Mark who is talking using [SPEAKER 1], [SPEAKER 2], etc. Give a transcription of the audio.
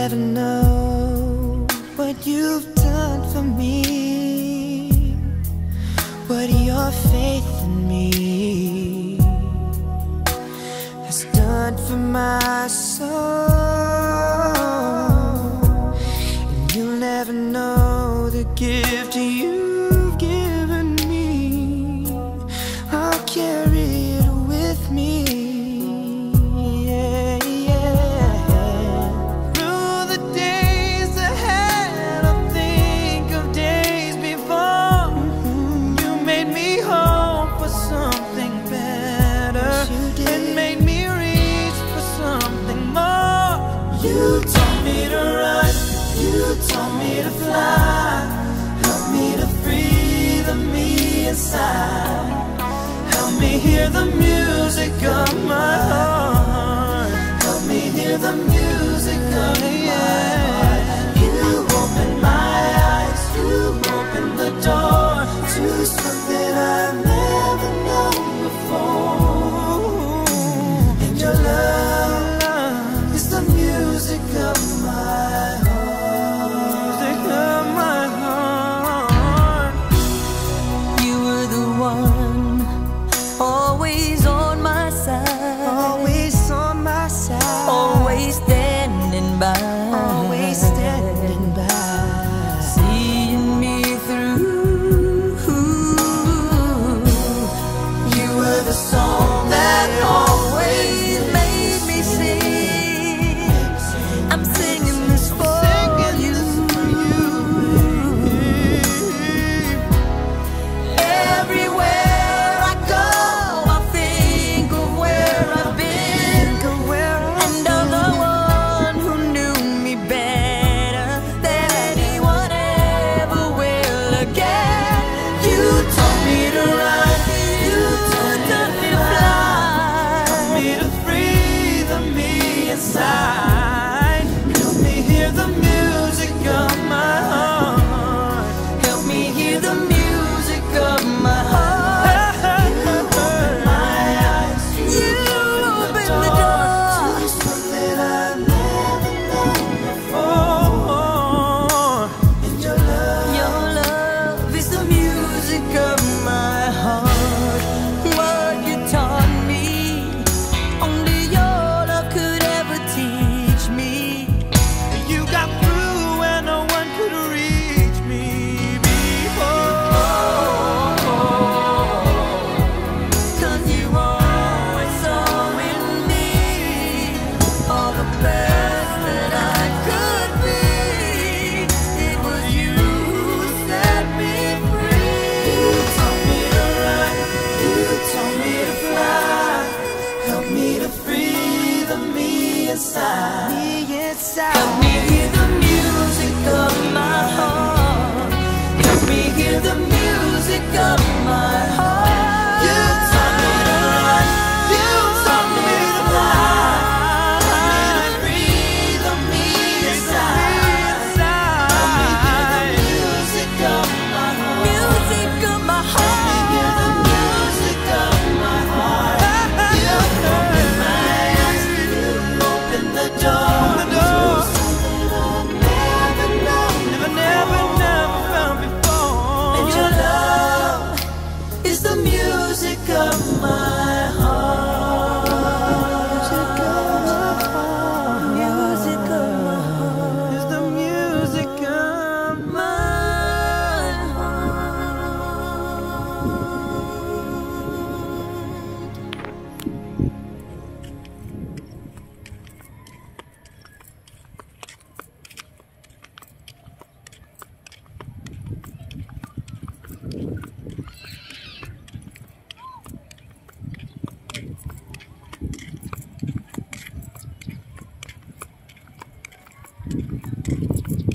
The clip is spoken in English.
[SPEAKER 1] never know what you've done for me, what your faith in me has done for my soul. And you'll never know the gift you've given me. I'll carry it with me. You taught me to run, you taught me to fly, help me to free the me inside. Help me hear the music of my heart, help me hear the music of my heart. You opened my eyes, you opened the door to something I've never known before. And your love is the music of my heart, music of my heart.
[SPEAKER 2] You were the one, always on my side,
[SPEAKER 1] always on my side,
[SPEAKER 2] always standing by,
[SPEAKER 1] always standing by,
[SPEAKER 2] seeing me through.
[SPEAKER 1] You were the song that
[SPEAKER 2] Always made me sing. I'm singing this for you. Everywhere I go, I think of where I've been, and of the one who knew me better than anyone ever will again.
[SPEAKER 1] You taught me to run, you
[SPEAKER 2] taught me to fly,
[SPEAKER 1] help me to free the me inside. Help me hear the music of my heart,
[SPEAKER 2] help me hear the music of my heart.
[SPEAKER 1] you opened my eyes,
[SPEAKER 2] You opened the door
[SPEAKER 1] to something I've never known before. And your
[SPEAKER 2] love is the music of my heart. What you taught me, only your love could ever teach me.
[SPEAKER 1] you got through when no one could reach me before.
[SPEAKER 2] 'Cause you always saw in me all the best that I could be. It was you who set me free.
[SPEAKER 1] You taught me to run, you taught me to fly, help me to free the me inside.
[SPEAKER 2] Help me hear the music of my heart. Help me hear the music of my heart.
[SPEAKER 1] You taught me to run, you taught me to fly, help me to free the me inside. Help me hear the music of my heart,
[SPEAKER 2] Music of my heart.
[SPEAKER 1] hear the music of my heart. You opened my eyes, you opened the door to something I've never known, never found before. And your love is the music of my heart, music of my heart,
[SPEAKER 2] Music of my heart.
[SPEAKER 1] is the music of my heart.